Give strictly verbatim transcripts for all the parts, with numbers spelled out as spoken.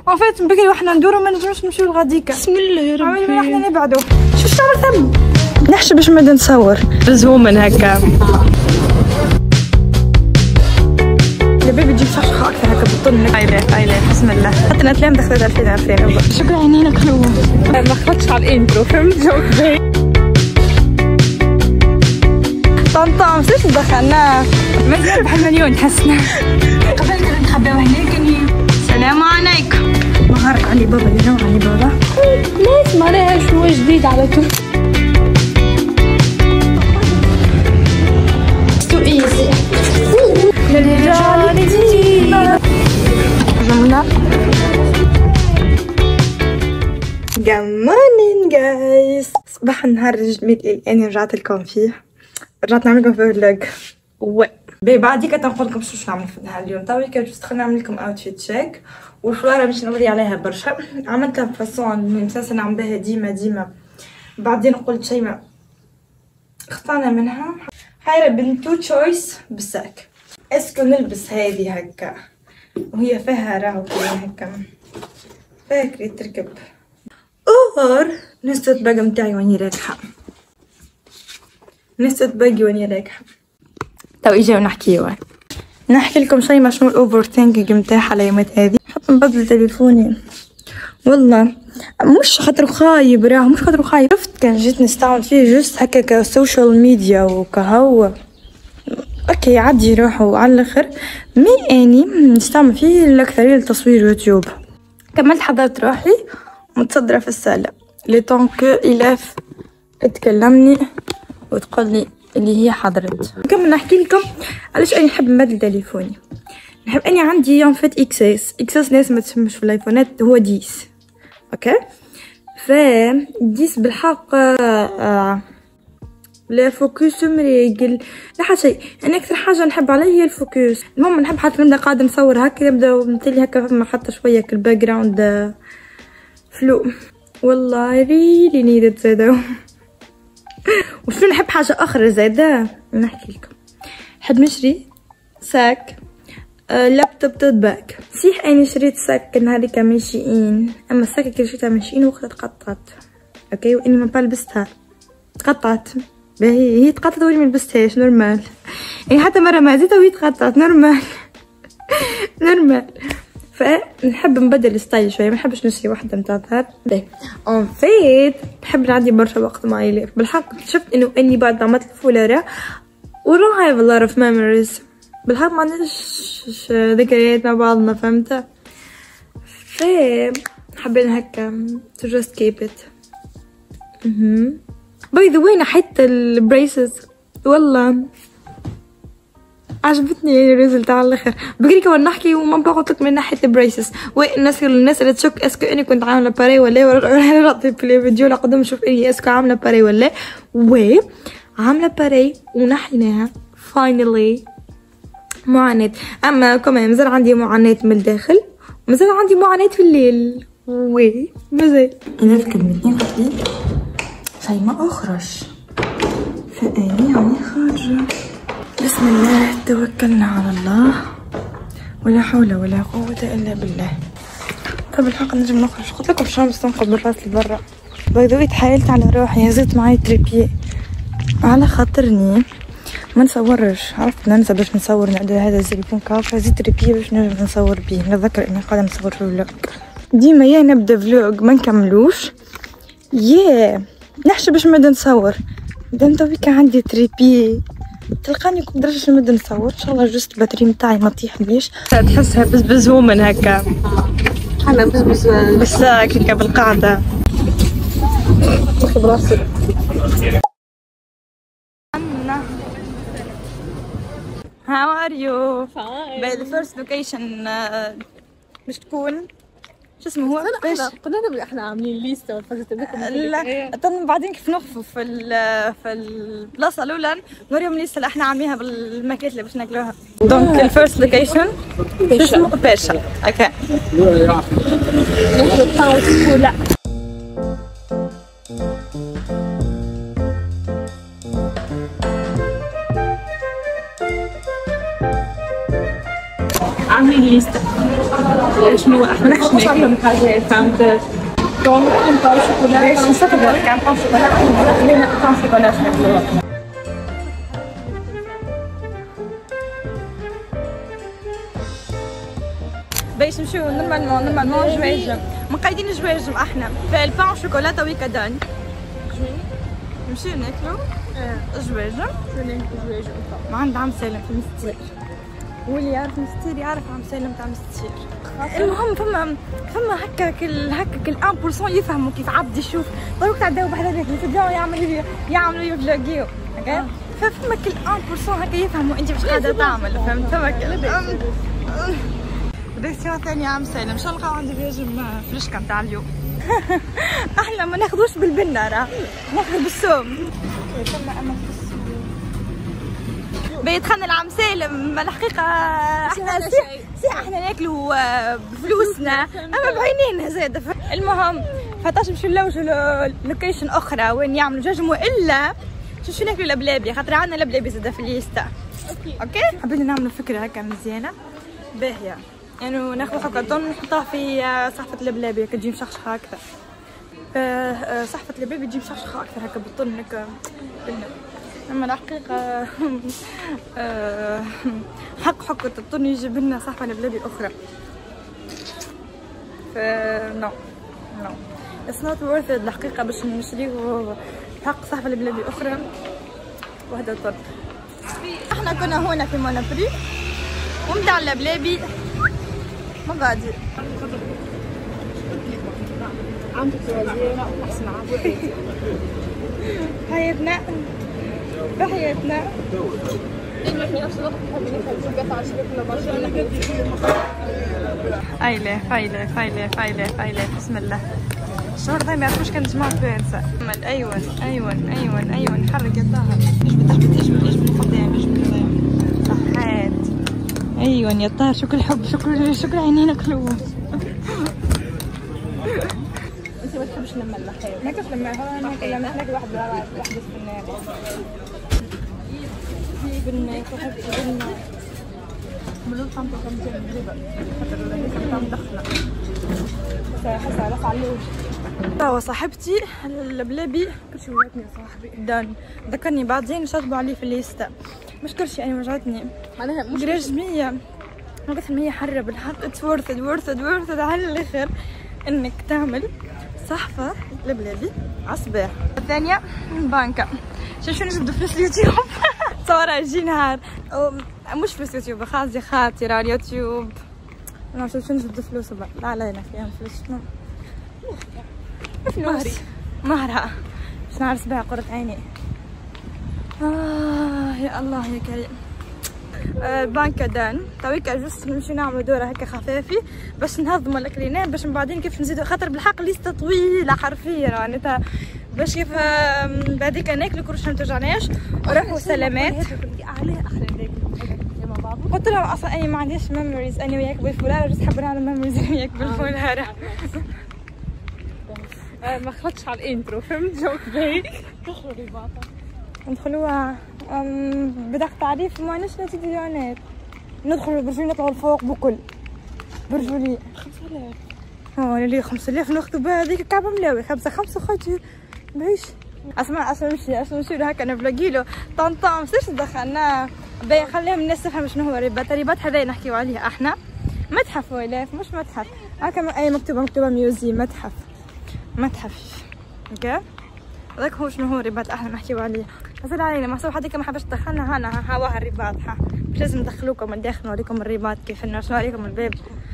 وفات من بكري وحنا ندورو ما نجموش نمشيو لغاديكا. بسم الله يا ربي. عملنا احنا نبعدو. شو تعمل ثم؟ نحشي باش نبدا نصور. بزومن هكا. البيبي تجيب فشخة أكثر هكا بالطن هكا. هايلة هايلة بسم الله. حتى الأفلام دخلت ألفين ألفين. شكرا عينينا حلوة. ما خرجتش على الإنترو فهمت جوك باهي. طنطا مشيش دخلنا. مازال بحال مليون حسنا. قبل كنا نخبيو هناك. السلام عليكم. مهارك علي بابا اليوم علي بابا. ناس ما لهاش هو جديد على طول. تو ايزي. للرجال جديد. جملة. Good morning guys. صباح النهار الجميل اللي انا رجعت لكم فيه. رجعت نعمل لكم فلوج. وي. بي بعديك تنقول لكم شو نعمل في النهار اليوم. توي كنت جست نعمل لكم اوتفيت تشيك والفلارة باش نوري عليها برشا. عملتها بفاسون مسلسل نعمل بها ديما ديما. بعدين قلت شي ما اختارنا منها. حايرة بين تو تشويس بالساك. اسكو نلبس هذه هكا وهي فيها راهو كذا هكا فاكري تركب اور نستت باقي متاعي واني راكحة. نستت باقي واني راكحة. تو اجاو نحكيو نحكي لكم شي ما شنو الاوفر ثينكينغ متاعها الايامات هذه. حتى نبدل تليفوني والله مش خاطر خايب راهو مش خاطر خايب. شفت كان جيت نستعمل فيه جوست هكا كسوشيال ميديا وكهو اوكي يعدي روحه على الاخر. مي اني نستعمل فيه الاكثريه لتصوير يوتيوب. كملت حضرت روحي متصدره في السله لي طونك الاف تكلمني وتقول لي اللي هي حضرت. نكمل نحكي لكم علاش اني نحب نبدل تليفوني. نحب اني عندي يوم فات اكس اس اكس اس ناس ما تسمش في الايفونات هو ديس اوكي. ف ديس بالحق آه لا فوكس مريقل لا حتى شيء. انا اكثر حاجه نحب عليه هي الفوكس. المهم نحب حتى نبدا قاعده نصور هكا يبدا مثلي هكا فما حتى شويه الباك جراوند فلو. والله ريلي نيدت زاده. وشنو نحب حاجه اخرى زاده نحكي لكم. نحب نشري ساك آه لابتوب توت باك. صحيح اني شريت ساك نهاريكا من شيئين اما الساك اللي شريتها من شيئين وقتها تقطعت اوكي واني ما لبستها تقطعت. باهي هي تقطعت واني ما لبستهاش نورمال. يعني حتى مره ما زيتها وهي تقطعت نورمال. نورمال. فنحب نبدل الستايل شويه ما نحبش نشري واحده نتاع الظهر. باهي اون فيت نحب نعدي برشا وقت مع يليف. بالحق اكتشفت انه اني بعد ما عملت الفولاره و don't have a lot of memories. بالحق ما عندناش ذكريات مع بعضنا فهمت. ف حبينا هكا to just keep it. اها باي ذا واي نحيت البريسز والله عجبتني يعني الريزلت على الاخر. بقري كمان نحكي وما قلت لك من ناحيه البريسز. وي الناس الناس اللي تشك اسكو اني كنت عامله باري ولا ولا نعطي في الفيديو اللي قدام نشوف اني اسكو عامله باري ولا وي عامله باري ونحيناها فاينلي. معاناة اما كمان مازال عندي معاناة من الداخل ومازال عندي معاناة في الليل. وي مازال انا في كلمتين قبل شي ما اخرج فاني يعني خارجه. بسم الله توكلنا على الله ولا حول ولا قوة الا بالله. طب الحق نجم نخرج قلت لكم الشمس تنقب بالراس لبرا. باي تحايلت على روحي هزيت معايا تريبي على خاطرني ما نصورش. عرفت ننسى باش نصور نعدل هذا زي يكون كاف هزيت تريبي باش نجم نصور بيه. نتذكر اني قاعده نصور فلوج ديما يا نبدا فلوج ما نكملوش ياه نحشي باش نبدا نصور. دام تويكا عندي تريبي تلقاني كنت درجة نبدا نصور ان شاء الله جوست الباتري متاعي ما تطيحليش. تحسها بزبز ومن هكا انا بزبز بالساك هكا بالقاعدة. براسي How are you? Fine. By the first location باش تكون شو اسمه هو؟ باش قلنا نبدا احنا عاملين ليست وفرجت لكم. لا طن بعدين كيف نخفوا في في البلاصه الاولى نوريهم الليست اللي احنا عاملينها بالماكلات اللي باش ناكلوها. دونك الفيرست لوكيشن شو اسمه؟ باشا. اوكي. لا عاملين ليست شنو احنا نحكي من حاجات فهمت كون نبقاو شوكولا باش نستقبل كان طعم شوكولا خلينا طعم شوكولا ناكلوها باش نمشيو نورمالمون نورمالمون جواجم مقيدين جواجم احنا فالبان شوكولا تويكا دان نمشيو ناكلو جواجم جواجم ما عند عم سالم في المستير واللي يعرف مستير يعرف عم سالم تاع مستير المهم فما فما هكا كل هكا كل واحد بالمية يفهموا كيف عبد يشوف دروك تعداو بحذا هيك يتبعوا يعملوا يعملوا يفلوجيو هكا ففما كل واحد بالمية هكا يفهموا انت واش قاعده تعمل فهمت فما كل ديسيون ثانية عم سالم شو نلقاو عندي فياجم فلوشكا نتاع اليوم احنا ما ناخذوش بالبنة راه ناخذ بالسوم بيدخلنا العم سالم الحقيقة احنا سيح سيح احنا ناكلو بفلوسنا اما بعينينا زاد المهم فتاش نمشيو نلوجو لوكيشن اخرى وين يعملوا جاجم والا شو ناكلو لبلابي خاطر عندنا لبلابي زاده في الليستا اوكي اوكي حبينا نعملوا فكرة هكا مزيانة باهية يعني ناخذ هكا طن نحطها في صحفة اللبلابي هكا تجي مشخشخة أكثر. صحفة اللبلابي تجي مشخشخة أكثر هكا بالطن هكا. أما الحقيقة حق حقة الطن يجيب لنا صحفة لبلابي أخرى. ف نو نو It's not worth it الحقيقة باش نشريه حق صحفة لبلابي أخرى وهذا طن. احنا كنا هنا في مونابري ومتاع اللبلابي ما غادي عندك زينة ونحسن عافية حياتنا بحياتنا احنا في نفس الوقت نحب ناكل زبدة على شركنا برشا فايلة فايلة فايلة فايلة فايلة بسم الله الشهر ذا ما يعرفوش كان جماعة بانسة ايون ايون ايون ايون حرك يداها اجبد اجبد اجبد اجبد قدام اجبد قدام صحات ايون يا طار شكر الحب شكر شكر عينينا كلهم انت ما تحبش نمل خير ما كيفاش لما ناكل لما ناكل واحد واحد في النار في بن واحد بن ملون خمسة وخمسين جبل خاطر هيك طعم دخله حاسه على علوش توا صاحبتي اللبلابي كلشي وجعتني يا صاحبي دان ذكرني بعدين شطبوا عليه في الليستا مش كلشي يعني وجعتني معناها مش جراج مية من كثر ما هي حرة بالحق اتس ورث ات ورث ات ورث ات على الاخر انك تعمل صحفة لبلابي عالصباح. الثانية بانكا شوف شو نجبدو فلوس اليوتيوب تصورها يجي نهار مش فلوس يوتيوب خاصي خاطرة اليوتيوب انا شوف شو نجبدو فلوس لا علينا فيها فلوس شنو فلوس مهرها باش نهار صباح قرة عيني آه يا الله يا كريم. البانكا دان تويكا جوست نمشي نعملو دورة هكا خفافي باش نهضمو الكلينات باش من بعدين كيف نزيدو خاطر بالحق ليستا طويلة حرفيا معناتها باش كيف بعديكا ناكلو كلش متوجعناش روحو سلامات عليه احلى ناكل قلت لهم اصلا اني ما عنديش ميموريز اني وياك بالفولارة جوست حابة نعمل ميموريز وياك بالفولارة ما خلطش على الانترو فهمت جوك باهي تخرج الباطة ندخلوها بدق تعريف ما عندناش نتيجيونات ندخلوا برجولي نطلعوا الفوق بكل برجولي خمسة آلاف اه لي خمسة آلاف ناخذوا بها هذيك كعبة ملاوي خمسة خمسة خاطر باهيش اسمع اسمع نمشي اسمع نمشي هكا نفلاقيلو طنطا مستش دخلنا باهي خليهم الناس تفهم شنو هو ريبات ريبات هذا نحكيو عليه احنا متحف ولاف مش متحف هكا اي مكتوبة مكتوبة ميوزيم متحف متحف اوكي هذاك هو شنو هو رباط احنا نحكيو عليه حصل علينا محسوب حد ما حبش تدخلنا هنا ها هواها الرباط ها مش لازم ندخلوكم الداخل نوريكم الرباط كيف انه شنو عليكم الباب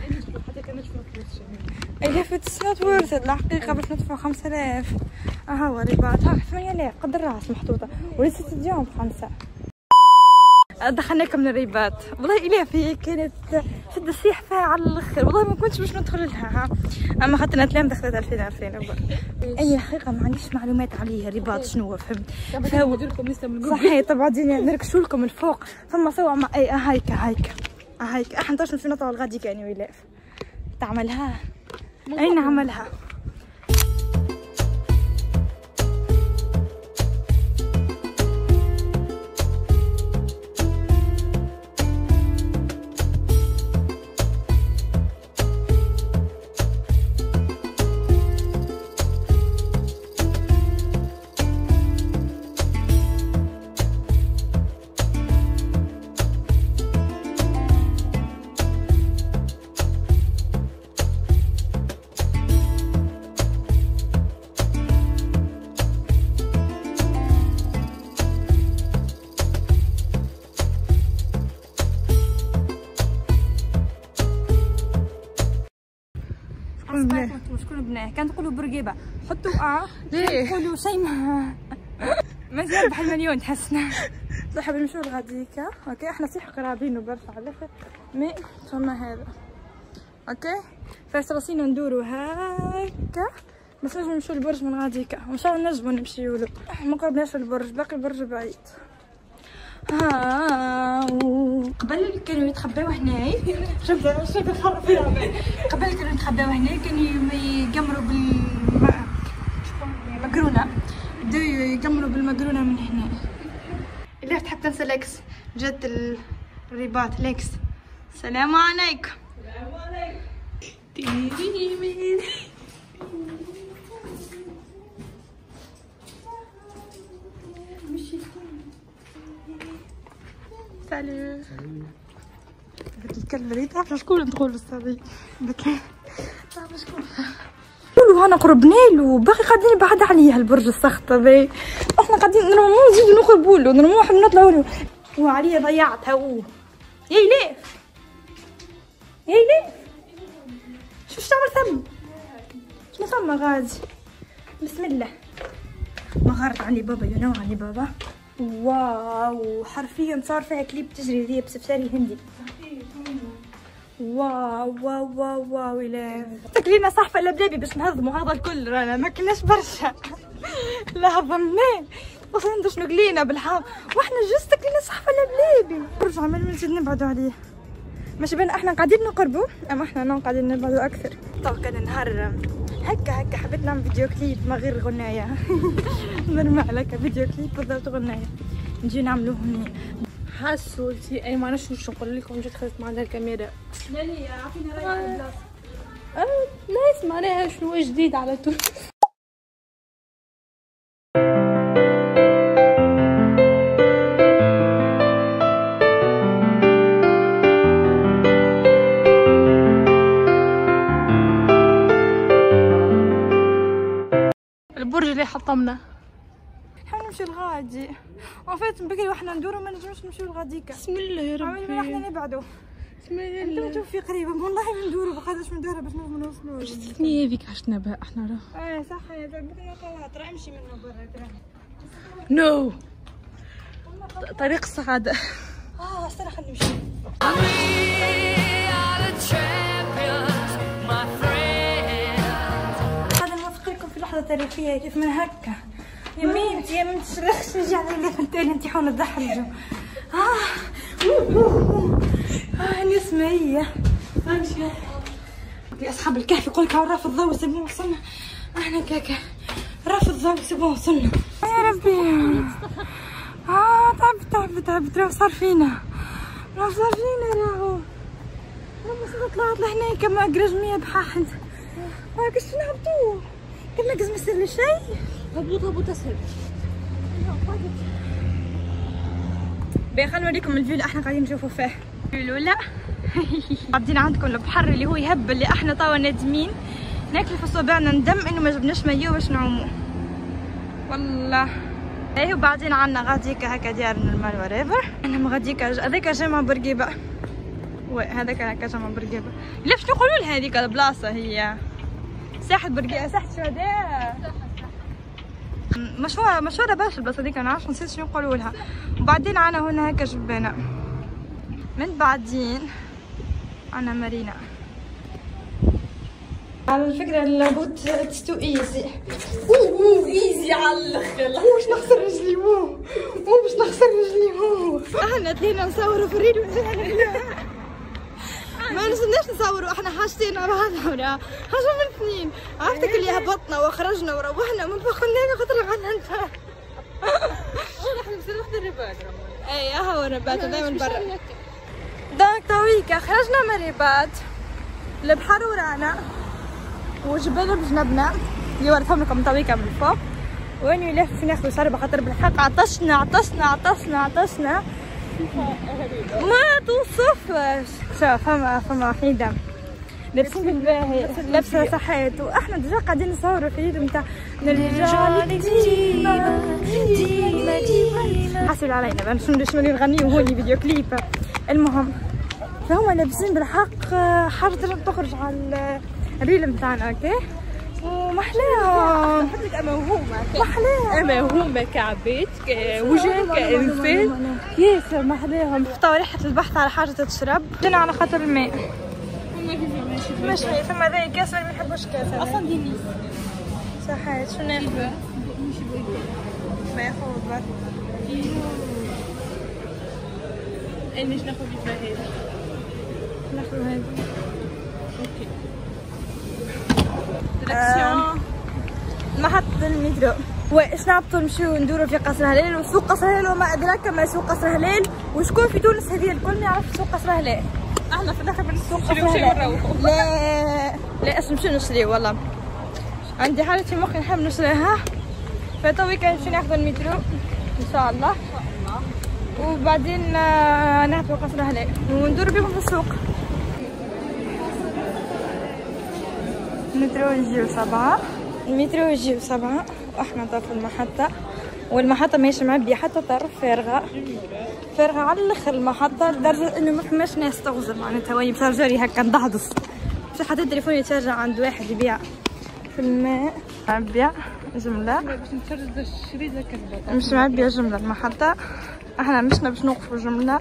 الاف اتس نوت وورث الحقيقه باش ندفعوا خمسة آلاف ها هو الرباط ها ثمانية آلاف قد الراس محطوطه ولسه اليوم بخمسة دخلناكم من الريبات والله إليف هي كانت شد السيح فيها على الاخر والله ما كنتش باش ندخل لها ها اما خاطر تلام دخلت ألفين ألفين اي حقيقه ما عنديش معلومات عليه الرباط شنو هو فهمت ندير لكم لسه من صحيح طبعا نركشوا لكم الفوق ثم سوا مع اي هايك هايك هايك احنا نطاش نمشي نطلعوا الغادي كاني ويلاف تعملها اين عملها شكون بناه شكون بناه كان تقولوا بورقيبه حطوا اه ليه تقولوا شيء ما مازال يربح المليون تحسنا صح بنمشيو لغاديكا اوكي احنا صح قرابين وبرشا على الاخر مي فما هذا اوكي فاصلين ندوروا هكا باش نجمو نمشيو للبرج من غاديكا وان شاء الله نجمو نمشيو له ما قربناش للبرج باقي البرج بعيد ها قبل كانوا يتخباو هنايا شوف شوف الخرف قبل كانوا يتخباو هنايا كانوا يقمروا بالمقرونه بداو يقمروا بالمقرونه من هنا اللي تحب تنسى لكس جات الرباط لكس السلام عليكم السلام عليكم سالو قلت الكلب اللي تعرف شكون تقول استاذي قلت له تعرف شكون قولوا هنا قربنا له باقي قاعدين بعد عليه البرج السخط هذا احنا قاعدين نورمالمون نزيدو نقربوا له نورمالمون حنا نطلعوا له وعليه ضيعتها هو يا يليف يا يليف شو اش تعمل ثم شنو ثم غادي بسم الله ما غارت علي بابا يو نو علي بابا واو حرفيا صار فيها كليب تجري ذي بسفساري هندي واو واو واو واو إلى تكلينا صحفة لبلابي باش نهضموا هذا الكل رانا ما كناش برشا لا هضمناه وصلنا ندوش نقلينا بالحام واحنا جوست تكلينا صحفة لبلابي برجع عمال نزيد نبعدوا عليه ماشي بان احنا قاعدين نقربوا اما احنا نو قاعدين نبعدوا اكثر. طبعا كان نهار هكا هكا حبيت نعمل فيديو كليب ما غير غنايه نرمع لك فيديو كليب بالضبط غنايه نجي نعملوه هنا حاسو انتي اي ما نعرفش واش نقول لكم جيت خدت معنا الكاميرا لا لا عطينا رايك على البلاصه اه ناس معناها شنو جديد على طول. البرج اللي حطمنا حنا نمشي لغادي اون فيت بكري واحنا ندورو ما نجموش نمشيو لغاديكا بسم الله يا ربي عملنا احنا نبعدو بسم الله انتو توفي قريبه والله ما ندورو بقداش من دورها باش نجمو نوصلو شفتني هذيك عشنا بها احنا راه اه صح يا بكري خاطر امشي منه برا ترى نو طريق السعاده اه استنى خلينا نمشي هذا نوافق لكم في لحظه تاريخيه كيف من هكا يمين يا ما تشرخش نجي على اللي الثاني انت حاولوا تضحجوا اه اه نسمة هي امشي يا اصحاب الكهف يقول لك راه في الضوء سيبون وصلنا احنا كاكا راه في الضوء سيبون وصلنا يا ربي اه تعبت تعبت تعبت راه صار فينا راه صار فينا راهو راه طلعت لهنا كما قرجمية بحاحد ما كاش نهبطوه كنا كاز ما يصير لي شيء هبوط هبوط اسهل. باهي خلينا نوريكم الفيو اللي احنا قاعدين نشوفوا فيه. الفيو الاولى قاعدين عندكم البحر اللي هو يهب اللي احنا توا نادمين ناكل في صوابعنا ندم انه ما جبناش مايو باش نعوموا والله. ايه وبعدين عندنا غاديكا هكا ديار المال وريفر انا غاديكا هذاك جامع بورقيبه وهذاك هكا جامع بورقيبه. لا شنو يقولوا لها هذيك البلاصه هي ساحه بورقيبه ساحه الشهداء مشهورة مشهورة باش البلاصة هذيك انا عارفة نسيت شنو يقولوا لها. وبعدين عنا هنا هكا جبانة من بعدين عنا مارينا على الفكرة اللاغوت تستو ايزي اوه ايزي على الاخر واش نخسر رجلي مو مو باش نخسر رجلي مو احنا تلينا نصوروا في الريل ما نزلناش نصوروا احنا حاجتين على بعضنا حاجه من اثنين عرفتك اللي هبطنا وخرجنا وروحنا من فخلنا خاطر عنا انت احنا بصير وحده الرباط اي هو الرباط دائما برا دونك تويكا خرجنا من الرباط البحر ورانا وجبال بجنبنا اللي وريتهم لكم تويكا من الفوق وين يلف ناخذ شربه خاطر بالحق عطشنا عطشنا عطشنا عطشنا ما توصفش. شوف فما فما وحيدة لابسين بالباهي لابسة صحيت واحنا ديجا قاعدين نصوروا في العيد نتاع الرجال ديما ديما ديما حاسين علينا باش ندوش ملي نغنيو هوني فيديو كليب. المهم فهم لابسين بالحق حاجة تخرج على الريل بتاعنا اوكي. ومحلاهم لك موهومة محلاهم موهومة كعبيت وجهك كإنسان ياسر محلاهم. فطوا ريحة البحث على حاجة تشرب. جينا على خاطر الماء. ماشي ثم ذا كاس ما نحبوش كاس أصلا ديني صحيت. شو ناخذ؟ ما ياخذ برك. إيش ناخذ هذه؟ ناخذ هذه. أوكي. ديريكسيون محطة المترو. واش نهبطوا نمشيو ندورو في قصر هلال وسوق قصر هلال وما أدراك ما سوق قصر هلال. وشكون في تونس هذه الكل ما يعرف سوق قصر هلال؟ احنا في الاخر بنسوق نشريو شيء ونروحوا. لا لا اش نمشيو نشريو والله. عندي حاجة في مخي نحب نشريها. فتوي كان نمشي ناخذ المترو ان شاء الله. وبعدين نهبطوا قصر هلال وندور بهم في السوق. المترو يجيو سبعة. المترو يجيو سبعة واحنا في المحطة. والمحطة ماهيش معبية حتى طرف فارغة فارغة على الاخر المحطة لدرجة انه ما فماش ناس تغزل معناتها وهي مسرجري هكا ندحضص. مش حطيت تليفوني يتشارجا عند واحد يبيع في الماء. معبية جملة باش نتفرج الشريطة كذبة مش معبية جملة المحطة. احنا مشنا باش نوقفوا جملة.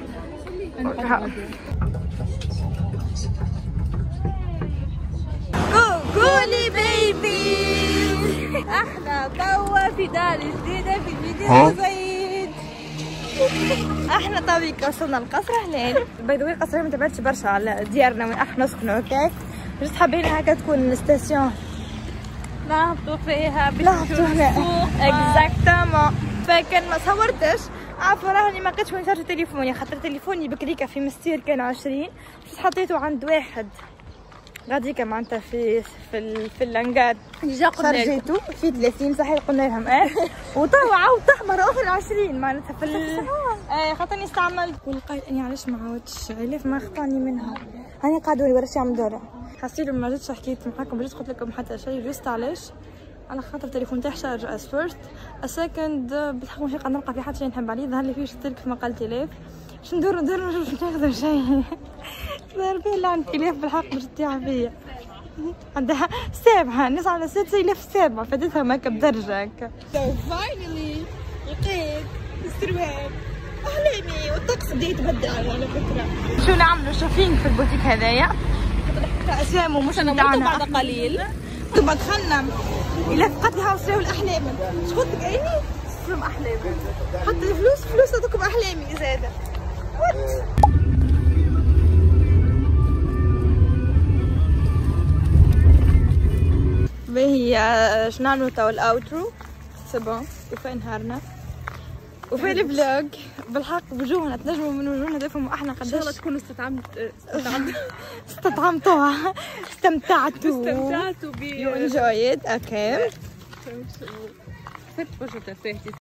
قولي بيبي احنا توا في دار جديدة في مدينة زايد. احنا طبيعي وصلنا لقصر هلال. باي ذا واي قصر هلال ما تبعدش برشا على ديارنا وين احنا نسكنوا هكاك. جست حابين هكا تكون ستاسيون نهبطوا فيها باش نهبطوا هنا اكزاكتومون. فكان ما صورتش عارفه راني ما لقيتش وين شارجي تليفوني خاطر تليفوني بكريكه في مستير كان عشرين. جست حطيته عند واحد غاديكا معناتها في في ال... في الانقاد ديجا قلنا شارجيتو في ثلاثين صحيح قلنا لهم اه. وتوا عاود تحمر اخر عشرين معناتها في ال... اه خاطرني استعملت. ولقيت اني علاش ما عاودتش علاش ما خطاني منها. هاني قاعدوا يورشي عم دورة. حسيت ما جيتش حكيت معاكم ما جيتش قلت لكم حتى شيء جوست علاش على خاطر التليفون تاعي شارج اس فيرست السكند بالحق مش قاعده نلقى في حتى شيء نحب عليه. ظهر لي فيه شتلك في مقال تلاف باش ندور ندور باش ناخذ شيء. ظهر فيه اللي عند تلاف بالحق باش تطيح فيا. عندها سابعة الناس على ستة آلاف سابعة فاتتها هكا بدرجة هكا. فاينلي لقيت السروال أحلامي والطقس بدا يتبدل على فكرة. شو نعملوا شوفينج في البوتيك هذايا أسامه مش بتاعنا بعد قليل. ثم دخلنا إلى فقدها وصلوا الأحلام. شو قلت لك عيني؟ فيلم أحلامي. حط الفلوس فلوس هذوكم أحلامي زادة. وات باهي شنو نعملو توا الاوترو سبون وفين نهارنا وفين الفلوج بالحق وجوهنا تنجموا من وجوهنا تفهموا احنا قداش ان شاء الله تكونوا استطعمت استطعمتوها استمتعتوا استمتعتوا ب يو انجويد اوكي. فت وجهة